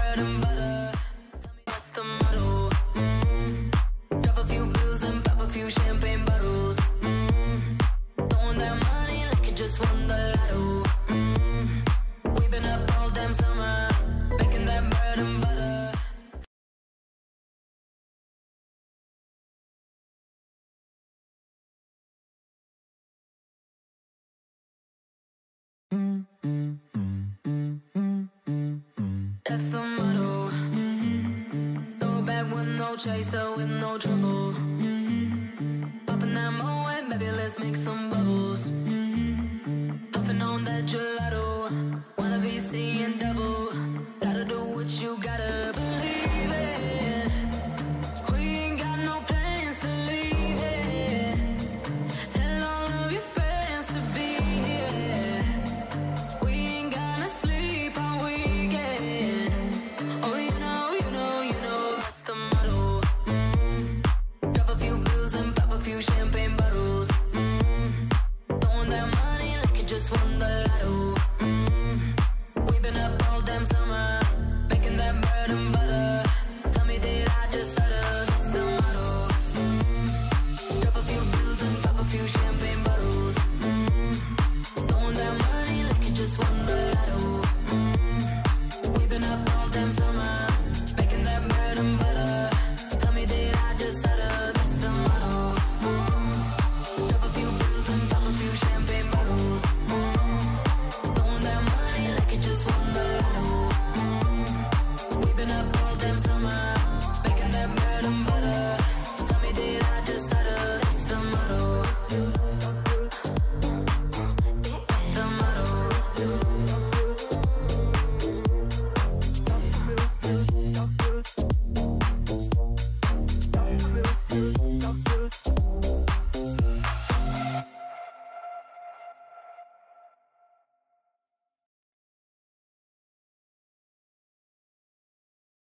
bread and butter. Tell me what's the motto? Drop a few bills and pop a few champagne bottles. Throwing that money like you just won the lotto. We've been up all damn summer, making that bread and butter. That's the motto. Throw it back with no chaser, with no trouble. Popping that Moet, baby, let's make some bubbles. Puffing on that gelato, wanna be seeing double. Gotta do what you gotta believe it. We ain't got no plans to leave it. Tell all of your friends to be here. We ain't gonna sleep all weekend. Oh, you know, that's the motto. Drop a few bills and pop a few champagne bottles. Throwing that money like you just won the lotto. We've been up all damn summer, making that bread and butter.